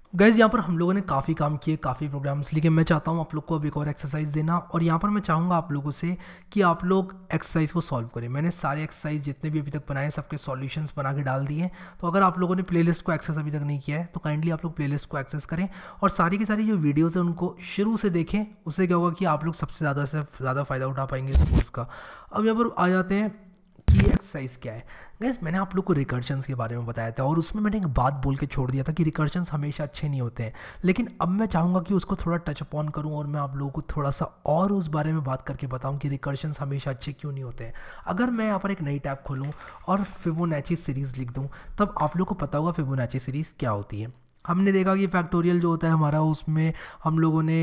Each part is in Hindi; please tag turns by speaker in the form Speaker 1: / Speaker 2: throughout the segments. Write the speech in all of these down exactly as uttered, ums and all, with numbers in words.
Speaker 1: गाइज यहाँ पर हम लोगों ने काफ़ी काम किए, काफ़ी प्रोग्राम्स, लेकिन मैं चाहता हूँ आप लोग को अब एक और एक्सरसाइज देना। और यहाँ पर मैं चाहूँगा आप लोगों से कि आप लोग एक्सरसाइज को सॉल्व करें। मैंने सारे एक्सरसाइज जितने भी अभी तक बनाए सबके सॉल्यूशंस बना के डाल दिए। तो अगर आप लोगों ने प्लेलिस्ट को एक्सेस अभी तक नहीं किया है तो काइंडली आप लोग प्लेलिस्ट को एक्सेस करें और सारी की सारी जो वीडियोज़ हैं उनको शुरू से देखें। उससे क्या होगा कि आप लोग सबसे ज़्यादा से ज़्यादा फ़ायदा उठा पाएंगे इस कोर्स का। अब यहाँ पर आ जाते हैं कि एक्सरसाइज क्या है। गैस मैंने आप लोग को रिकर्शंस के बारे में बताया था और उसमें मैंने एक बात बोल के छोड़ दिया था कि रिकर्शंस हमेशा अच्छे नहीं होते हैं, लेकिन अब मैं चाहूँगा कि उसको थोड़ा टच अपॉन करूँ और मैं आप लोगों को थोड़ा सा और उस बारे में बात करके बताऊँ कि रिकर्शंस हमेशा अच्छे क्यों नहीं होते हैं। अगर मैं यहाँ पर एक नई टैब खोलूँ और फिबोनाची सीरीज़ लिख दूँ तब आप लोग को पता होगा फिबोनाची सीरीज़ क्या होती है। हमने देखा कि फैक्टोरियल जो होता है हमारा, उसमें हम लोगों ने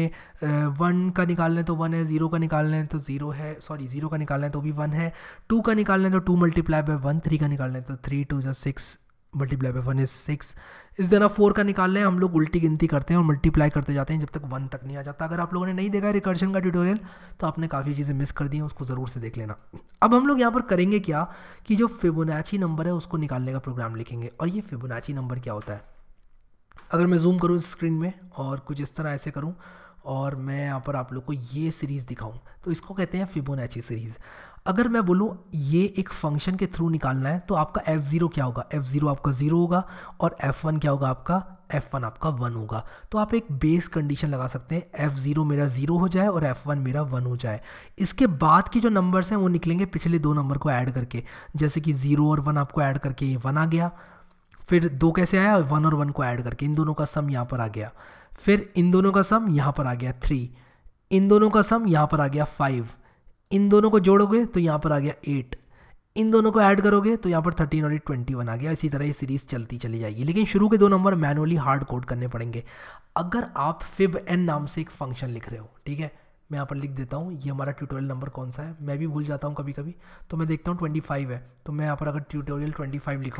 Speaker 1: वन का निकालना है तो वन है, ज़ीरो का निकालना है तो ज़ीरो है, सॉरी ज़ीरो का निकालना है तो भी वन है, टू का निकालना है तो two multiply by one, three का निकालना है तो three, two is six, multiply by one is six. इस तरह फोर का निकालना है, हम लोग उल्टी गिनती करते हैं और मल्टीप्लाई करते जाते हैं जब तक वन तक नहीं आ जाता। अगर आप लोगों ने नहीं देखा है रिकर्शन का ट्यूटोरियल तो आपने काफ़ी चीज़ें मिस कर दी हैं, उसको ज़रूर से देख लेना। अब हम लोग यहाँ पर करेंगे क्या कि जो फिबोनाची नंबर है उसको निकालने का प्रोग्राम लिखेंगे। और ये फिबोनाची नंबर क्या होता है, अगर मैं जूम करूँ इस स्क्रीन में और कुछ इस तरह ऐसे करूँ और मैं यहाँ पर आप लोग को ये सीरीज़ दिखाऊँ तो इसको कहते हैं फिबोनाची सीरीज़। अगर मैं बोलूँ ये एक फंक्शन के थ्रू निकालना है तो आपका एफ़ ज़ीरो क्या होगा, एफ़ ज़ीरो आपका ज़ीरो होगा और एफ़ वन क्या होगा आपका, एफ़ वन आपका वन होगा। तो आप एक बेस कंडीशन लगा सकते हैं, एफ़ ज़ीरो मेरा ज़ीरो हो जाए और एफ़ वन मेरा वन हो जाए। इसके बाद की जो नंबर्स हैं वो निकलेंगे पिछले दो नंबर को ऐड करके, जैसे कि ज़ीरो और वन आपको ऐड करके ये वन आ गया, फिर दो कैसे आया, वन और वन को ऐड करके इन दोनों का सम यहाँ पर आ गया, फिर इन दोनों का सम यहाँ पर आ गया थ्री, इन दोनों का सम यहाँ पर आ गया फाइव, इन दोनों को जोड़ोगे तो यहाँ पर आ गया एट, इन दोनों को ऐड करोगे तो यहाँ पर थर्टीन और ट्वेंटी वन आ गया। इसी तरह ये सीरीज़ चलती चली जाएगी, लेकिन शुरू के दो नंबर मैनुअली हार्ड कोड करने पड़ेंगे। अगर आप फिब एन नाम से एक फंक्शन लिख रहे हो, ठीक है, मैं यहाँ पर लिख देता हूँ, ये हमारा ट्यूटोरियल नंबर कौन सा है मैं भी भूल जाता हूँ कभी कभी, तो मैं देखता हूँ ट्वेंटी फाइव है, तो मैं यहाँ पर अगर ट्यूटोरियल ट्वेंटी फाइव लिखूँ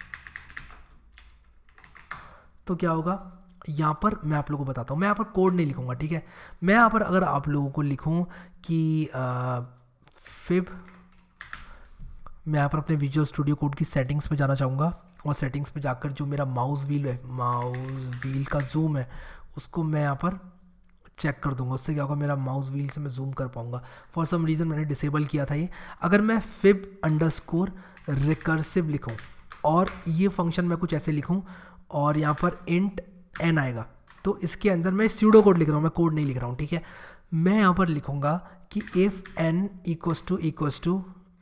Speaker 1: तो क्या होगा, यहाँ पर मैं आप लोगों को बताता हूँ। मैं यहाँ पर कोड नहीं लिखूँगा, ठीक है, मैं यहाँ पर अगर आप लोगों को लिखूँ कि आ, फिब, मैं यहाँ पर अपने विजुअल स्टूडियो कोड की सेटिंग्स पे जाना चाहूँगा और सेटिंग्स पे जाकर जो मेरा माउस व्हील है, माउस व्हील का जूम है उसको मैं यहाँ पर चेक कर दूंगा। उससे क्या होगा, मेरा माउस व्हील से मैं जूम कर पाऊँगा। फॉर सम रीज़न मैंने डिसेबल किया था ये। अगर मैं फिब अंडरस्कोर रिकर्सिव लिखूँ और ये फंक्शन मैं कुछ ऐसे लिखूँ और यहाँ पर इंट एन आएगा, तो इसके अंदर मैं स्यूडो कोड लिख रहा हूँ, मैं कोड नहीं लिख रहा हूँ, ठीक है। मैं यहाँ पर लिखूँगा कि if n equals to equals to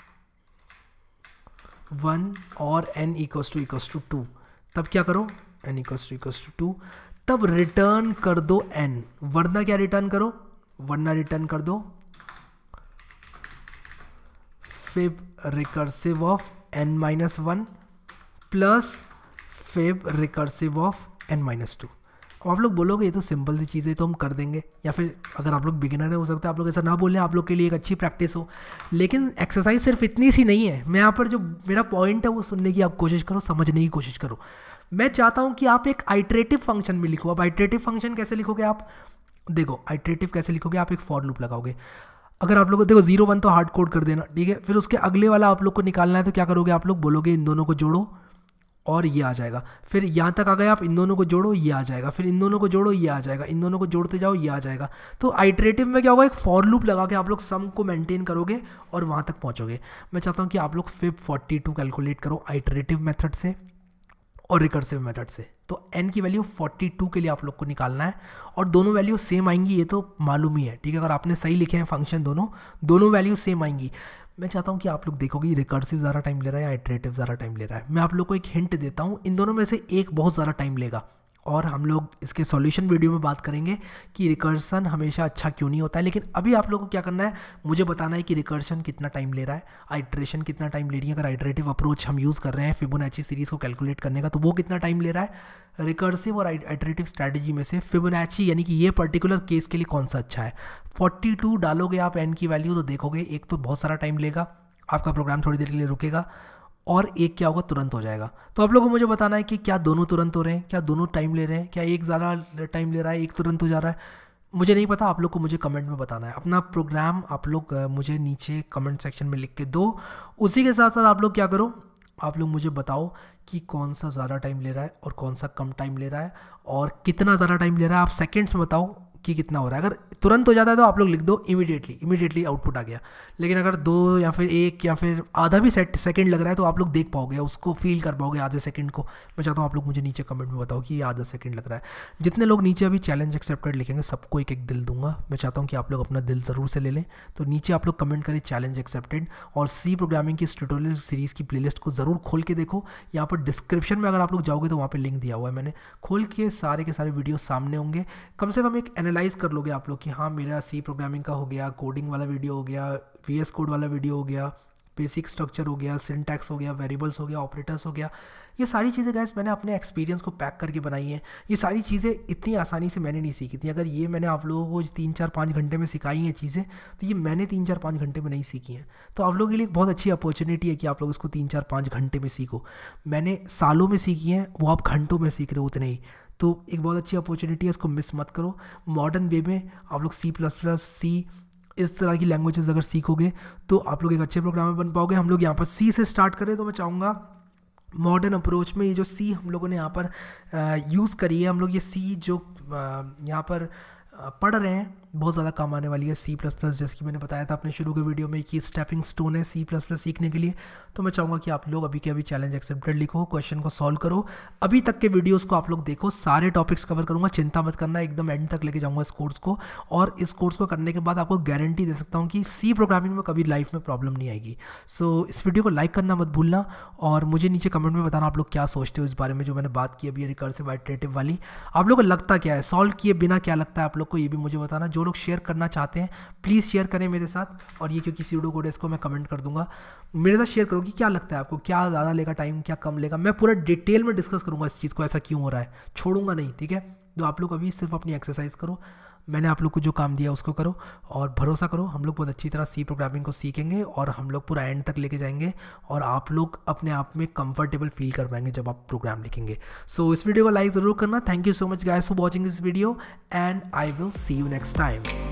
Speaker 1: one और n equals to equals to two, तब क्या करो, n equals to equals to two, तब रिटर्न कर दो एन, वरना क्या रिटर्न करो, वरना रिटर्न कर दो fib recursive of n minus one plus fib recursive of n minus two. अब आप लोग बोलोगे ये तो सिंपल सी चीज़ है तो हम कर देंगे, या फिर अगर आप लोग बिगिनर है हो सकता है आप लोग ऐसा ना बोलें, आप लोग के लिए एक अच्छी प्रैक्टिस हो। लेकिन एक्सरसाइज सिर्फ इतनी सी नहीं है, मैं यहाँ पर जो मेरा पॉइंट है वो सुनने की आप कोशिश करो, समझने की कोशिश करो। मैं चाहता हूँ कि आप एक आइटरेटिव फंक्शन में लिखो। अब आइटरेटिव फंक्शन कैसे लिखोगे आप, देखो आइटरेटिव कैसे लिखोगे, आप एक फॉर लूप लगाओगे। अगर आप लोग को देखो जीरो वन तो हार्ड कोड कर देना, ठीक है, फिर उसके अगले वाला आप लोग को निकालना है तो क्या करोगे, आप लोग बोलोगे इन दोनों को जोड़ो और ये आ जाएगा, फिर यहाँ तक आ गए आप, इन दोनों को जोड़ो ये आ जाएगा, फिर इन दोनों को जोड़ो ये आ जाएगा, इन दोनों को जोड़ते जाओ ये आ जाएगा। तो आइटरेटिव में क्या होगा, एक फॉर लूप लगा के आप लोग सम को मेंटेन करोगे और वहाँ तक पहुँचोगे। मैं चाहता हूँ कि आप लोग फिब फोर्टी टू कैलकुलेट करो आइटरेटिव मेथड से और रिकर्सिव मेथड से। तो n की वैल्यू फोर्टी टू के लिए आप लोग को निकालना है और दोनों वैल्यू सेम आएंगी, ये तो मालूम ही है, ठीक है। अगर आपने सही लिखे हैं फंक्शन दोनों दोनों वैल्यू सेम आएंगी। मैं चाहता हूँ कि आप लोग देखोगे रिकर्सिव ज़्यादा टाइम ले रहा है या आइटरेटिव ज़्यादा टाइम ले रहा है। मैं आप लोग को एक हिंट देता हूँ, इन दोनों में से एक बहुत ज़्यादा टाइम लेगा और हम लोग इसके सॉल्यूशन वीडियो में बात करेंगे कि रिकर्सन हमेशा अच्छा क्यों नहीं होता है। लेकिन अभी आप लोगों को क्या करना है, मुझे बताना है कि रिकर्सन कितना टाइम ले रहा है, आइटरेशन कितना टाइम ले रही है। अगर आइटरेटिव अप्रोच हम यूज़ कर रहे हैं फिबोनाची सीरीज़ को कैलकुलेट करने का तो वो कितना टाइम ले रहा है। रिकर्सिव और आइटरेटिव स्ट्रैटेजी में से फिबोनाची यानी कि ये पर्टिकुलर केस के लिए कौन सा अच्छा है। फोर्टी टू डालोगे आप एन की वैल्यू तो देखोगे एक तो बहुत सारा टाइम लेगा, आपका प्रोग्राम थोड़ी देर के लिए रुकेगा, और एक क्या होगा तुरंत हो जाएगा। तो आप लोगों को मुझे बताना है कि क्या दोनों तुरंत हो रहे हैं, क्या दोनों टाइम ले रहे हैं, क्या एक ज़्यादा टाइम ले रहा है एक तुरंत हो जा रहा है। मुझे नहीं पता, आप लोग को मुझे कमेंट में बताना है। अपना प्रोग्राम आप लोग मुझे नीचे कमेंट सेक्शन में लिख के दो। उसी के साथ साथ आप लोग क्या करो, आप लोग मुझे बताओ कि कौन सा ज़्यादा टाइम ले रहा है और कौन सा कम टाइम ले रहा है, और कितना ज़्यादा टाइम ले रहा है। आप सेकंड्स में बताओ कि कितना हो रहा है। अगर तुरंत हो जाता है तो आप लोग लिख दो इमीडिएटली, इमीडिएटली आउटपुट आ गया। लेकिन अगर दो या फिर एक या फिर आधा भी सेट सेकंड लग रहा है तो आप लोग देख पाओगे, उसको फील कर पाओगे आधे सेकंड को। मैं चाहता हूँ आप लोग मुझे नीचे कमेंट में बताओ कि ये आधा सेकंड लग रहा है। जितने लोग नीचे अभी चैलेंज एक्सेप्टेड लिखेंगे सबको एक एक दिल दूंगा। मैं चाहता हूँ कि आप लोग अपना दिल ज़रूर से ले लें। तो नीचे आप लोग कमेंट करें चैलेंज एक्सेप्टेड, और सी प्रोग्रामिंग की ट्यूटोरियल सीरीज़ की प्लेलिस्ट को ज़रूर खोल के देखो। यहाँ पर डिस्क्रिप्शन में अगर आप लोग जाओगे तो वहाँ पर लिंक दिया हुआ है, मैंने खोल के सारे के सारे वीडियो सामने होंगे। कम से कम एक एनालाइज कर लोगे आप लोग कि हाँ मेरा सी प्रोग्रामिंग का हो गया, कोडिंग वाला वीडियो हो गया, वी एस कोड वाला वीडियो हो गया, बेसिक स्ट्रक्चर हो गया, सिंटैक्स हो गया, वेरिएबल्स हो गया, ऑपरेटर्स हो गया। ये सारी चीज़ें गाइस मैंने अपने एक्सपीरियंस को पैक करके बनाई हैं। ये सारी चीज़ें इतनी आसानी से मैंने नहीं सीखी थी। अगर ये मैंने आप लोगों को तीन चार पाँच घंटे में सिखाई हैं चीज़ें, तो ये मैंने तीन चार पाँच घंटे में नहीं सीखी हैं। तो आप लोगों के लिए एक बहुत अच्छी अपॉर्चुनिटी है कि आप लोग इसको तीन चार पाँच घंटे में सीखो। मैंने सालों में सीखी हैं, वो आप घंटों में सीख रहे हो उतने ही। तो एक बहुत अच्छी अपॉर्चुनिटी है, इसको मिस मत करो। मॉडर्न वे में आप लोग सी प्लस प्लस सी इस तरह की लैंग्वेजेस अगर सीखोगे तो आप लोग एक अच्छे प्रोग्रामर बन पाओगे। हम लोग यहाँ पर सी से स्टार्ट करें तो मैं चाहूँगा मॉडर्न अप्रोच में ये जो सी हम लोगों ने यहाँ पर यूज़ करी है, हम लोग ये सी जो यहाँ पर पढ़ रहे हैं बहुत ज़्यादा काम आने वाली है। सी प्लस प्लस जैसे कि मैंने बताया था अपने शुरू के वीडियो में कि स्टेपिंग स्टोन है सी प्लस प्लस सीखने के लिए। तो मैं चाहूँगा कि आप लोग अभी के अभी चैलेंज एक्सेप्टेड लिखो, क्वेश्चन को सॉल्व करो। अभी तक के वीडियोस को आप लोग देखो, सारे टॉपिक्स कवर करूँगा, चिंता मत करना, एकदम एंड तक लेके जाऊँगा इस कोर्स को। और इस कोर्स को करने के बाद आपको गारंटी दे सकता हूँ कि सी प्रोग्रामिंग में कभी लाइफ में प्रॉब्लम नहीं आएगी। सो इस वीडियो को लाइक करना मत भूलना, और मुझे नीचे कमेंट में बताना आप लोग क्या सोचते हो इस बारे में जो मैंने बात की अभी रिकर्सिव आइटरेटिव वाली। आप लोग को लगता क्या है, सॉल्व किए बिना क्या लगता है आप लोग को, ये भी मुझे बताना। जो लोग शेयर करना चाहते हैं प्लीज़ शेयर करें मेरे साथ, और ये क्योंकि सीडो कोड है इसको मैं कमेंट कर दूंगा, मेरे साथ शेयर करो कि क्या लगता है आपको, क्या ज़्यादा लेगा टाइम, क्या कम लेगा। मैं पूरा डिटेल में डिस्कस करूंगा इस चीज़ को, ऐसा क्यों हो रहा है, छोड़ूंगा नहीं, ठीक है। तो आप लोग अभी सिर्फ अपनी एक्सरसाइज करो, मैंने आप लोग को जो काम दिया उसको करो, और भरोसा करो हम लोग बहुत अच्छी तरह सी प्रोग्रामिंग को सीखेंगे और हम लोग पूरा एंड तक लेके जाएंगे, और आप लोग अपने आप में कंफर्टेबल फील कर पाएंगे जब आप प्रोग्राम लिखेंगे। सो so, इस वीडियो को लाइक ज़रूर करना। Thank you so much guys for watching this video, and I will see you next time.